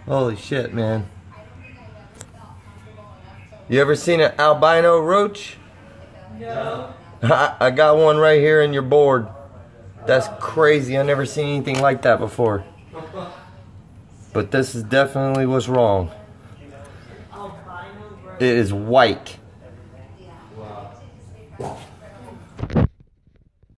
Holy shit, man. You ever seen an albino roach? No. I got one right here in your board. That's crazy. I never seen anything like that before. But this is definitely what's wrong. It is white.